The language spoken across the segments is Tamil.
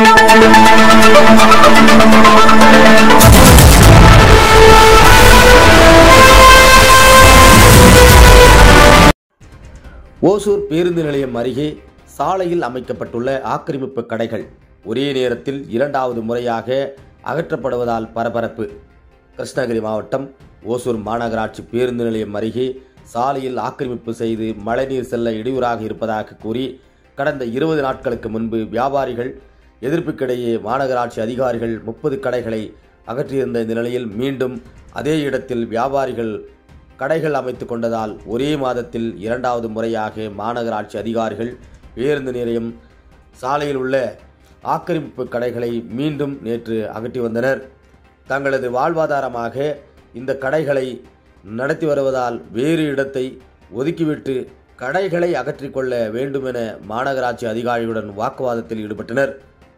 ஓசூர் பேருந்து நிலையம் அருகே சாலையில் அமைக்கப்பட்டுள்ள ஆக்கிரமிப்பு கடைகள் ஒரே நேரத்தில் இரண்டாவது முறையாக அகற்றப்படுவதால் பரபரப்பு. கிருஷ்ணகிரி மாவட்டம் ஓசூர் மாநகராட்சி பேருந்து நிலையம் அருகே சாலையில் ஆக்கிரமிப்பு செய்து மழைநீர் செல்ல இடையூறாக இருப்பதாக கூறி கடந்த 20 நாட்களுக்கு முன்பு வியாபாரிகள் எதிர்ப்புக்கிடையே மாநகராட்சி அதிகாரிகள் 30 கடைகளை அகற்றியிருந்த இந்த நிலையில் மீண்டும் அதே இடத்தில் வியாபாரிகள் கடைகள் அமைத்துக் கொண்டதால் ஒரே மாதத்தில் இரண்டாவது முறையாக மாநகராட்சி அதிகாரிகள் பேருந்து நிலையம் சாலையில் உள்ள ஆக்கிரமிப்பு கடைகளை மீண்டும் நேற்று அகற்றி வந்தனர். தங்களது வாழ்வாதாரமாக இந்த கடைகளை நடத்தி வருவதால் வேறு இடத்தை ஒதுக்கிவிட்டு கடைகளை அகற்றிக்கொள்ள வேண்டும் என மாநகராட்சி அதிகாரிகளுடன் வாக்குவாதத்தில் ஈடுபட்டனர்.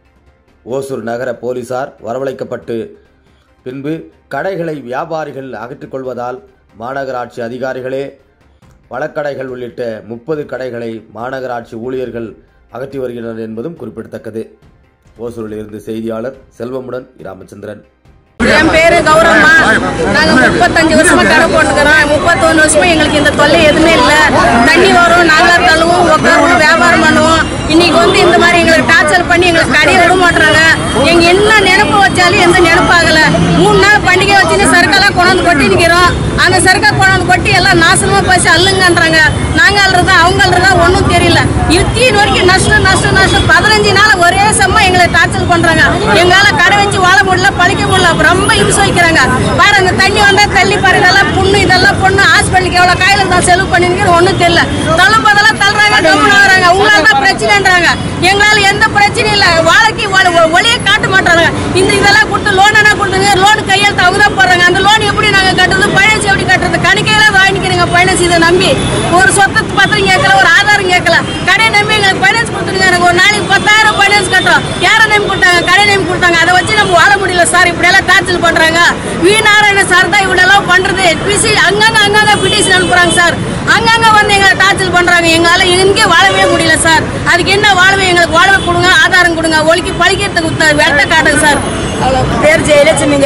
ஓசூர் நகர போலீசார் வரவழைக்கப்பட்டு பின்பு கடைகளை வியாபாரிகள் அகற்றிக்கொள்வதால் மாநகராட்சி அதிகாரிகளே பல கடைகள் உள்ளிட்ட 30 கடைகளை மாநகராட்சி ஊழியர்கள் அகற்றி வருகின்றனர் என்பதும் குறிப்பிடத்தக்கது. ஓசூரில் இருந்து செய்தியாளர் செல்வமுடன் ராமச்சந்திரன். என் பேரு கௌரவமா. நாங்க 35 வருஷமா கடை போட்டுக்கிறோம். 31 வருஷமா எங்களுக்கு இந்த தொல்லை எதுவுமே இல்லை. தண்ணி வரும், நாங்களா தள்ளுவோம், உட்காருவோம், வியாபாரம் பண்ணுவோம். இன்னைக்கு இந்த மாதிரி எங்களுக்கு டார்ச்சர் பண்ணி எங்களுக்கு கடையை விட மாட்டாங்க. எங்க என்ன நினைப்பு வச்சாலும் எந்த நினைப்பாகல. 3 நாள் பண்டிகை வச்சுன்னு சரக்கெல்லாம் கொண்டாந்து கொட்டி நிற்கிறோம். அந்த சரக்கை கொண்டாந்து கொட்டி எல்லாம் நாசமா போச்சு அள்ளுங்கன்றாங்க. நாங்க அல்றதா அவங்க அல்றதா ஒன்றும் தெரியல. இத்தீன் வரைக்கும் நஷ்டம் நஷ்டம் நஷ்டம். 15 நாள் ஒரே செம்மா எங்களை டார்ச்சர் பண்றாங்க. எங்களால கடை வச்சு வாழ முடியல, பழிக்க முடியல, ரொம்ப யூஸ் வைக்கிறாங்க. பாரு அந்த தண்ணி வந்தா தள்ளி பாரு, இதெல்லாம் புண்ணு, இதெல்லாம் பொண்ணு, ஹாஸ்பிட்டலுக்கு எவ்வளவு காயில தான் செலவு பண்ணிருக்கேன் ஒன்றும் தெரியல. தள்ளும்போதெல்லாம் தள்ளுறாங்க, கவனம் வராங்க. உங்களால தான் பிரச்சனைன்றாங்க. எங்களால எந்த பிரச்சனையும் இல்லை. வாழ்க்கை ஒளியை காட்ட மாட்டாங்க. இதெல்லாம் கொடுத்து லோன் என்ன கொடுத்துங்க, லோன் கையெழுத்து அவங்க தான் போடுறாங்க. அந்த லோன் எப்படி நாங்க கட்டுறது, பைனான்ஸ் எப்படி கட்டுறது, கணக்கையெல்லாம் வாங்கிக்கிறீங்க பைனான்ஸ். இதை நம்பி ஒரு சொத்து பத்திரம் கேட்கல, ஒரு ஆதாரம் கேட்கல, கடை நம்பி எங்களுக்கு பைனான்ஸ் கொடுத்துருங்க. எனக்கு ஒரு நாளைக்கு 10,000 பைனான்ஸ் கட்டுறோம். யாரை நம்பி கொடுத்தாங்க? கடை நம்பி கொடுத்தாங்க. அதை வச்சு நம்ம வாழ முடியல சார். இப்படியெல்லாம் டார்ச்சர் பண்றாங்க. வீணாராயண சார் தான் இவ்வளவு பண்றது. அங்கங்க பிடிஷன் அனுப்புறாங்க சார். அங்கங்க வந்து எங்களை டார்ச்சர் பண்றாங்க. எங்களால எங்கே வாழவே முடியல சார். அதுக்கு என்ன வாழவே, எங்களுக்கு வாழவே கொடுங்க, ஆதாரம் கொடுங்க, ஒலிக்கு பழிக்கிறதுக்கு வெட்ட காட்டுங்க சார். பேர் ஜெயலட்சுமிங்க.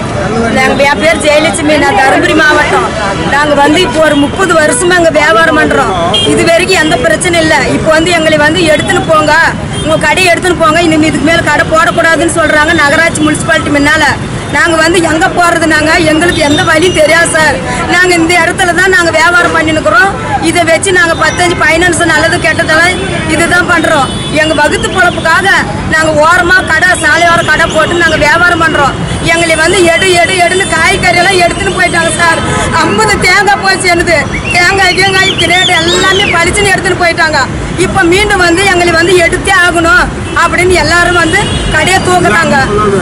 என் பேர் ஜெயலட்சுமி. நான் தருமபுரி மாவட்டம். நாங்கள் இப்போ ஒரு 30 வருஷமா அங்கே வியாபாரம் பண்ணுறோம். இது வரைக்கும் எந்த பிரச்சனை இல்லை. இப்போ எங்களை எடுத்துன்னு போங்க, உங்கள் கடையை எடுத்துன்னு போங்க, இனிமேல் இதுக்கு மேலே கடை போடக்கூடாதுன்னு சொல்கிறாங்க நகராட்சி முனிசிபாலிட்டி முன்னால். நாங்கள் எங்கே போகிறது? எங்களுக்கு எந்த வழியும் தெரியாது சார். நாங்கள் இந்த இடத்துல தான் நாங்கள் வியாபாரம் பண்ணினுக்கிறோம். இதை வச்சு நாங்கள் 15 ஃபைனான்ஸ் நல்லது கெட்டதெல்லாம் இதுதான் பண்ணுறோம். எங்கள் வகுத்து பொழப்புக்காக நாங்கள் ஓரமாக கடை, சாலையோர கடை போட்டு நாங்கள் வியாபாரம் பண்ணுறோம். எங்களை எடுன்னு காய்கறியெல்லாம் எடுத்துன்னு போயிட்டாங்க சார். 50 தேங்காய் போய் சேர்ந்துது. தேங்காய் கிரேட் எல்லாமே பழிச்சுன்னு எடுத்துன்னு போயிட்டாங்க. இப்போ மீண்டும் எங்களை எடுத்தே ஆகணும் அப்படின்னு எல்லாரும் கடையை தூக்குறாங்க.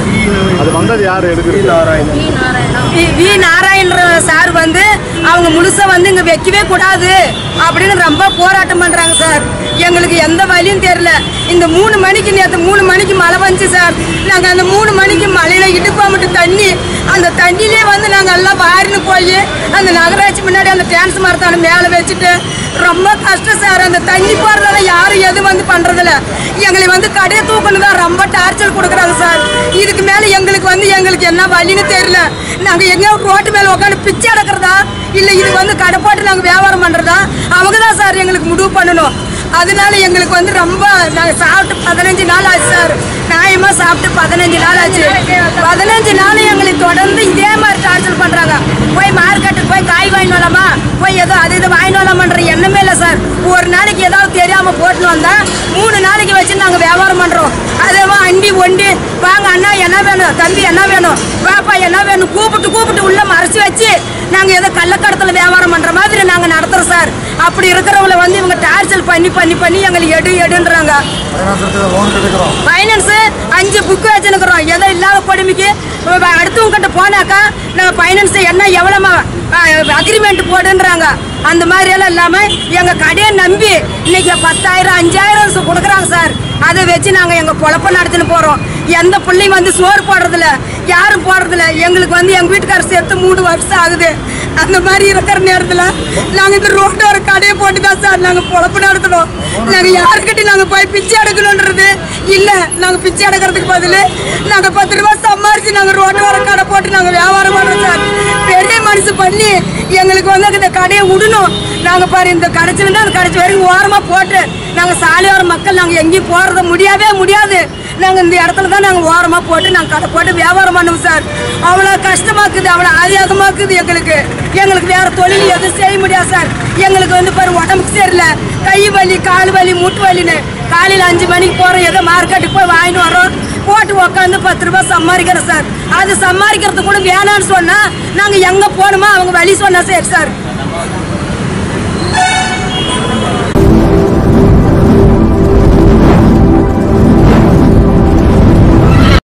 வி நாராயண சார் அவங்க முழுசா இங்க வைக்கவே கூடாது அப்படின்னு ரொம்ப போராட்டம் பண்றாங்க சார். எங்களுக்கு எந்த வழியும் தெரியல. இந்த 3 மணிக்கு நேற்று 3 மணிக்கு மழை வந்துச்சு சார். நாங்க அந்த 3 மணிக்கு மழையில இடுப்பா மட்டும் தண்ணி, அந்த தண்ணியிலே நாங்க எல்லாம் வாரின்னு போய் அந்த நகராட்சி முன்னாடி அந்த டிரான்ஸ் மரத்தான மேல வச்சுட்டு ரொம்ப கஷ்டம் சார். அந்த தண்ணி போறதால யாரும் எது பண்றதில்ல. எங்களை கடையை தூக்கணும் தான் ரொம்ப டார்ச்சர் கொடுக்குறாங்க சார். இதுக்கு மேல எங்களுக்கு என்ன வழின்னு தெரியல. நாங்க எங்க ரோட்டு மேல உட்காந்து பிச்சை அடக்கிறதா இல்ல இது கடை போட்டு நாங்க வியாபாரம் பண்றதா அவங்க தான் சார் எங்களுக்கு முடிவு பண்ணணும். அதனால எங்களுக்கு ரொம்ப நாங்கள் சாப்பிட்டு 15 நாள் ஆச்சு சார். நியாயமா சாப்பிட்டு 15 நாள் ஆச்சு. 15 நாள் எங்களை தொடர்ந்து இதே மாதிரி டார்ச்சர் பண்றாங்க. போய் மார்க்கெட்டுக்கு போய் காய் வாங்கிட்டு வரலாமா, போய் ஏதோ அது இதை வாங்கிட்டு வரலாமன்ற எண்ணமே இல்லை சார். ஒரு நாளைக்கு ஏதாவது தெரியாம போட்டுன்னு வந்தா 3 நாளைக்கு வச்சு நாங்க வியாபாரம் பண்றோம். அதேவா அண்டி ஒண்டி வாங்க அண்ணா என்ன வேணும், தம்பி என்ன வேணும், பாப்பா என்ன வேணும், கூப்பிட்டு உள்ள மறைச்சு வச்சு நாங்க ஏதோ கள்ளக்கடத்துல வியாபாரம் பண்ற மாதிரி நாங்க நடத்துறோம் சார். அப்படி இருக்கிறவங்கள இவங்க டார்ச்சர் பண்ணி எங்களை எடுன்றாங்க. ஃபைனான்ஸ் 5 புக்கு வச்சுருக்கிறோம். ஏதோ இல்லாத கொடுமைக்கு அடுத்தவங்க கிட்ட போனாக்கா நாங்கள் ஃபைனான்ஸ் என்ன எவ்வளோ அக்ரிமெண்ட் போடுன்றாங்க. அந்த மாதிரி எல்லாம் இல்லாமல் எங்கள் கடையை நம்பி இன்னைக்கு 10,000 5,000 கொடுக்குறாங்க சார். அதை வச்சு நாங்கள் எங்கள் பொழப்ப நடத்தின்னு போகிறோம். எந்த பிள்ளையும் வந்து சோறு போடுறதில்ல, யாரும் போடுறதில்ல. எங்களுக்கு வந்து எங்கள் வீட்டுக்காரர் சேர்த்து 3 வருஷம் ஆகுது. அந்த மாதிரி இருக்கிற நேரத்தில் நாங்கள் இந்த ரோட்டு ஒரு கடையை போட்டு தான் சார் நாங்கள் பொழப்பு நடத்தணும். நாங்கள் யாருக்கிட்டையும் நாங்கள் போய் பிச்சை எடுக்கணுன்றது இல்லை. நாங்கள் பிச்சை எடுக்கிறதுக்கு பதில் நாங்கள் 10 ரூபா சம்பாரிச்சு நாங்கள் ரோட்டு வர கடை போட்டு நாங்கள் வியாபாரம் பண்ணுறோம் சார். பெரிய மனசு பண்ணி எங்களுக்கு வந்து இந்த கடையை விடணும். நாங்கள் பாரு இந்த கடைச்சிலேருந்து அந்த கடைச்சி வரைக்கும் ஓரமாக போட்டு நாங்கள் சாலையோர மக்கள் நாங்கள் எங்கேயும் போகிறது முடியாது. நாங்கள் இந்த இடத்துல தான் நாங்கள் ஓரமாக போட்டு நாங்கள் கடை போட்டு வியாபாரம் பண்ணுவோம் சார். அவ்வளோ கஷ்டமாக்குது, அவ்வளோ ஆதியாகமாக்குது. எங்களுக்கு வேற தொழில் எதுவும் செய்ய முடியாது சார். எங்களுக்கு வந்து பாரு உடம்புக்கு சரியில்லை, கை வலி, கால் வலி, மூட்டு வலின்னு காலையில் 5 மணிக்கு போகிறோம். ஏதோ மார்க்கெட்டுக்கு போய் வாங்கிட்டு வரோம், போட்டு உட்காந்து 10 ரூபா சம்பாதிக்கிறோம் சார். அது சம்பாதிக்கிறது கூட வேணான்னு சொன்னால் நாங்கள் எங்கே போகணுமோ அவங்க வழி சொன்னால் சரி சார்.